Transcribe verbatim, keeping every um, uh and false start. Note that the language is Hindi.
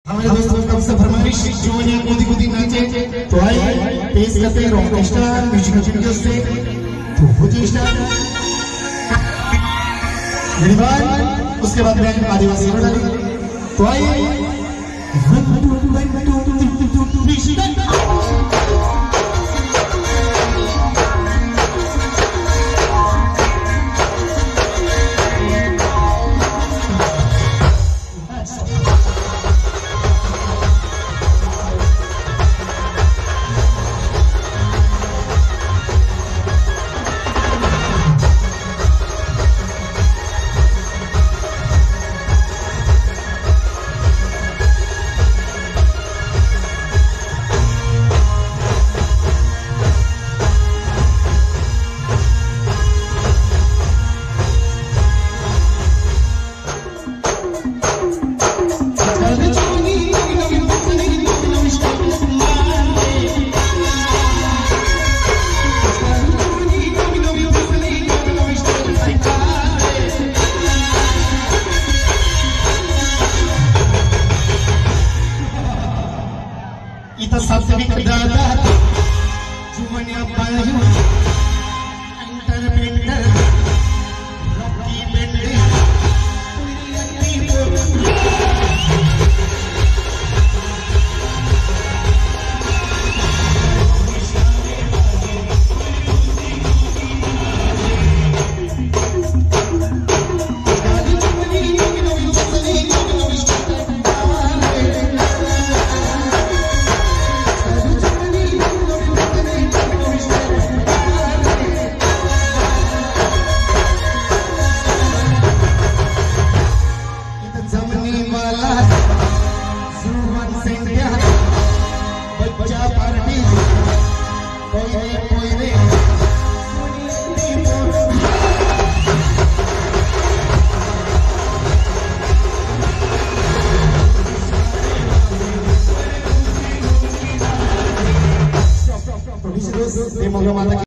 हमारे दोस्तों कब से फरमाइश जोनिया कूदी कूदी नाचे तो आइए पेश करते हैं रॉक स्टार म्यूजिकल वीडियो से तो हो जी स्टार धन्यवाद। उसके बाद में आदिवासी डाली तो आइए इतना सबसे भी दादा जुमनिया पायु इंटरप्रेटर रॉकी बेंडे बच्चा पार्टी कोई ने कोई ने तो